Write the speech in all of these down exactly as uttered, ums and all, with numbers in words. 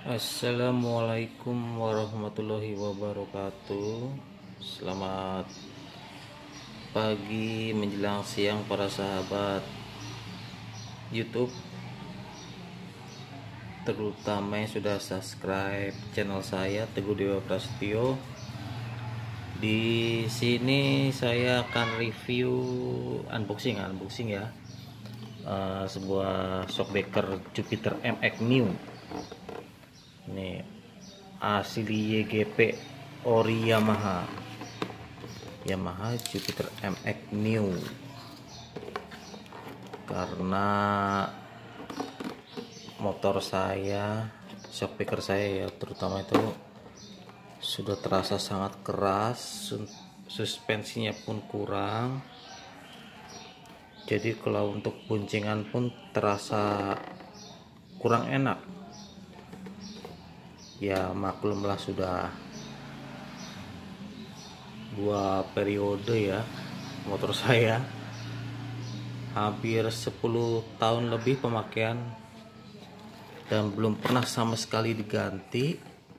Assalamualaikum warahmatullahi wabarakatuh. Selamat pagi menjelang siang para sahabat YouTube, terutama yang sudah subscribe channel saya Teguh Dewa Prasetyo. Di sini saya akan review unboxing unboxing ya, uh, sebuah shockbreaker Jupiter M X New. Ini asli Y G P ori Yamaha Yamaha Jupiter M X New, karena motor saya, shockbreaker saya ya terutama itu sudah terasa sangat keras, suspensinya pun kurang, jadi kalau untuk boncengan pun terasa kurang enak. Ya maklumlah, sudah dua periode ya motor saya, hampir sepuluh tahun lebih pemakaian dan belum pernah sama sekali diganti.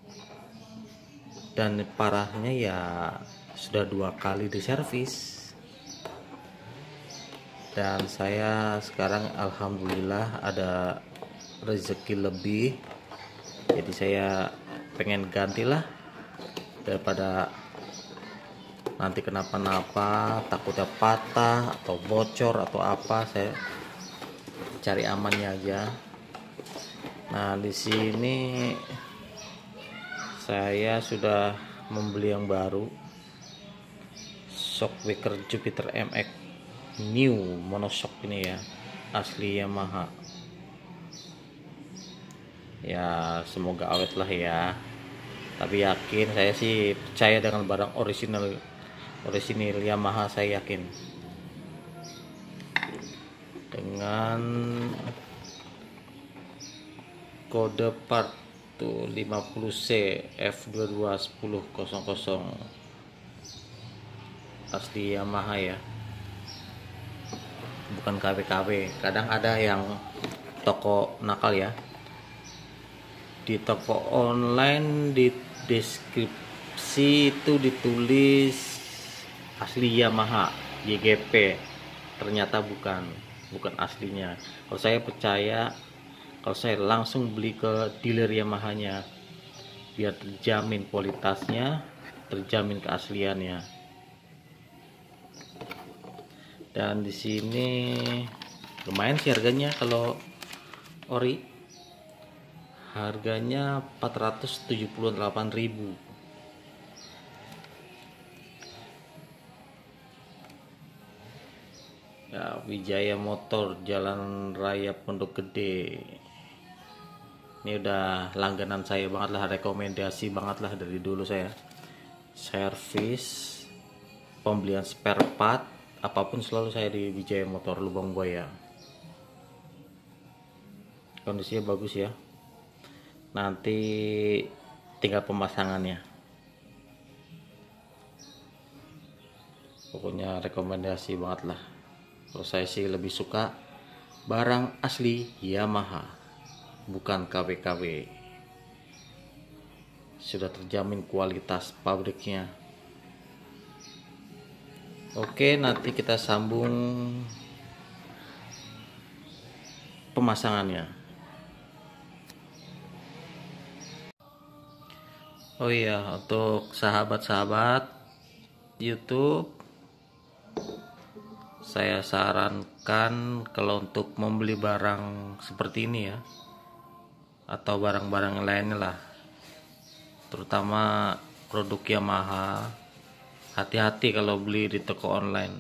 Dan parahnya ya sudah dua kali diservis. Dan saya sekarang alhamdulillah ada rezeki lebih, jadi saya pengen gantilah daripada nanti kenapa-napa, takutnya patah atau bocor atau apa, saya cari amannya aja. Nah, di sini saya sudah membeli yang baru, shockbreaker Jupiter M X New monoshock ini ya, asli Yamaha. Ya semoga awet lah ya, tapi yakin saya sih percaya dengan barang original original Yamaha, saya yakin dengan kode part tuh lima puluh C F dua dua satu nol nol nol asli Yamaha ya, bukan K W K W. Kadang ada yang toko nakal ya, di toko online di deskripsi itu ditulis asli Yamaha Y G P, ternyata bukan bukan aslinya. Kalau saya percaya, kalau saya langsung beli ke dealer Yamahanya, biar terjamin kualitasnya, terjamin keasliannya. Dan di sini lumayan sih harganya, kalau ori harganya empat ratus tujuh puluh delapan ribu. Ya, Wijaya Motor, Jalan Raya Pondok Gede. Ini udah langganan saya banget lah, rekomendasi banget lah dari dulu saya. Servis, pembelian spare part, apapun selalu saya di Wijaya Motor Lubang Buaya. Kondisinya bagus ya. Nanti tinggal pemasangannya. Pokoknya rekomendasi banget lah. Kalau saya sih lebih suka barang asli Yamaha, bukan K W K W. Sudah terjamin kualitas pabriknya. Oke, nanti kita sambung pemasangannya. Oh iya, untuk sahabat-sahabat YouTube, saya sarankan kalau untuk membeli barang seperti ini ya, atau barang-barang lainnya lah, terutama produk Yamaha, hati-hati kalau beli di toko online.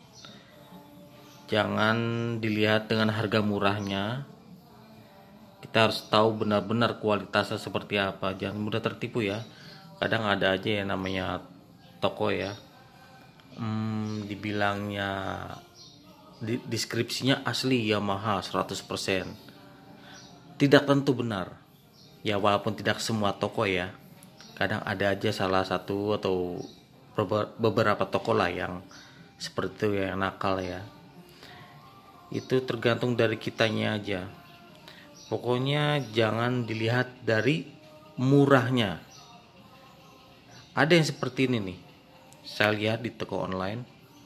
Jangan dilihat dengan harga murahnya, kita harus tahu benar-benar kualitasnya seperti apa. Jangan mudah tertipu ya. Kadang ada aja yang namanya toko ya, hmm, dibilangnya di, deskripsinya asli Yamaha seratus persen, tidak tentu benar ya, walaupun tidak semua toko ya. Kadang ada aja salah satu atau beberapa toko lah yang seperti itu, yang nakal ya. Itu tergantung dari kitanya aja. Pokoknya jangan dilihat dari murahnya. Ada yang seperti ini nih, saya lihat di toko online.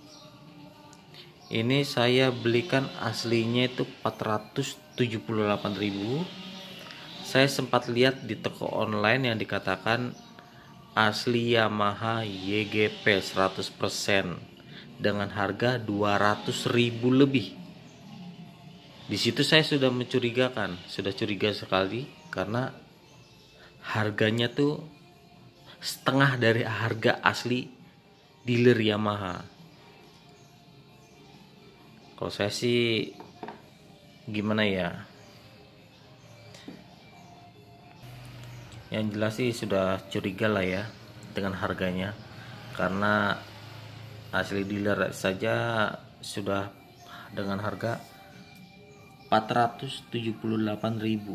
Ini saya belikan aslinya itu empat ratus tujuh puluh delapan ribu. Saya sempat lihat di toko online yang dikatakan asli Yamaha Y G P seratus persen dengan harga dua ratus ribu lebih. Di situ saya sudah mencurigakan, sudah curiga sekali karena harganya tuh setengah dari harga asli dealer Yamaha. Kalau saya sih gimana ya? Yang jelas sih sudah curiga lah ya dengan harganya, karena asli dealer saja sudah dengan harga empat ratus tujuh puluh delapan ribu.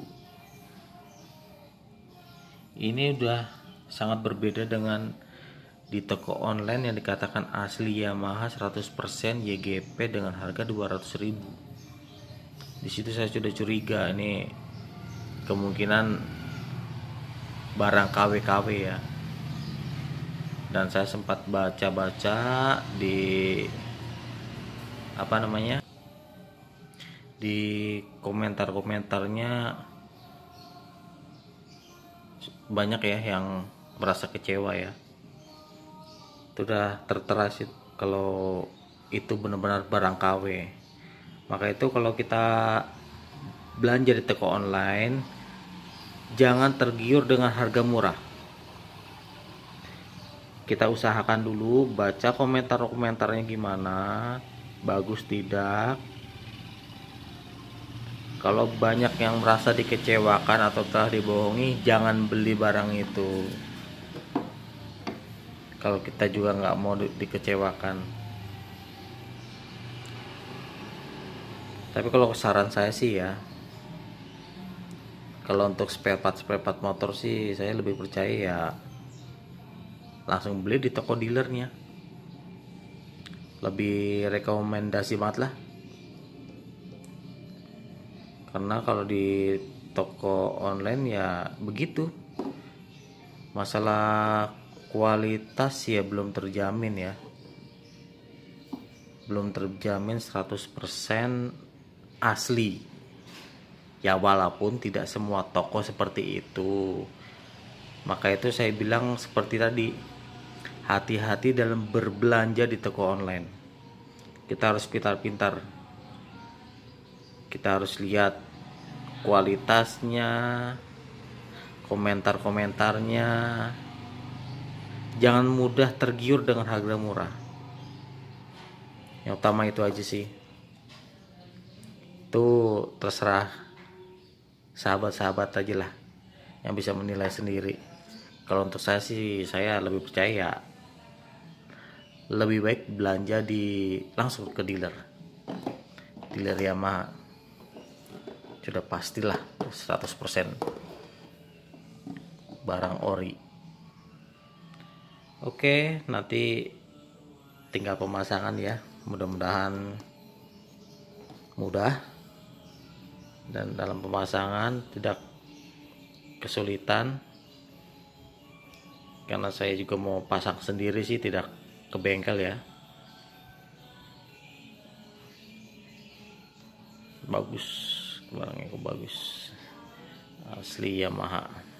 Ini udah sangat berbeda dengan di toko online yang dikatakan asli Yamaha seratus persen Y G P dengan harga dua ratus ribu. Di situ saya sudah curiga, ini kemungkinan barang K W K W ya. Dan saya sempat baca-baca di apa namanya? Di komentar-komentarnya banyak ya yang merasa kecewa ya. Itu udah tertera sih kalau itu benar-benar barang K W. Maka itu kalau kita belanja di toko online, jangan tergiur dengan harga murah. Kita usahakan dulu baca komentar-komentarnya gimana, bagus tidak. Kalau banyak yang merasa dikecewakan atau telah dibohongi, jangan beli barang itu. Kalau kita juga nggak mau di- dikecewakan. Tapi kalau saran saya sih ya, kalau untuk spare part spare part motor sih saya lebih percaya ya langsung beli di toko dealernya. Lebih rekomendasi banget lah. Karena kalau di toko online ya begitu, masalah kualitas ya belum terjamin ya, belum terjamin seratus persen asli ya, walaupun tidak semua toko seperti itu. Maka itu saya bilang seperti tadi, hati-hati dalam berbelanja di toko online. Kita harus pintar-pintar. Kita harus lihat kualitasnya, komentar-komentarnya. Jangan mudah tergiur dengan harga murah. Yang utama itu aja sih. Itu terserah sahabat-sahabat aja lah yang bisa menilai sendiri. Kalau untuk saya sih, saya lebih percaya lebih baik belanja di langsung ke dealer. Dealer Yamaha sudah pastilah seratus persen barang ori. Oke, nanti tinggal pemasangan ya. Mudah-mudahan mudah dan dalam pemasangan tidak kesulitan. Karena saya juga mau pasang sendiri sih, tidak ke bengkel ya. Bagus, barangnya kok bagus, asli Yamaha.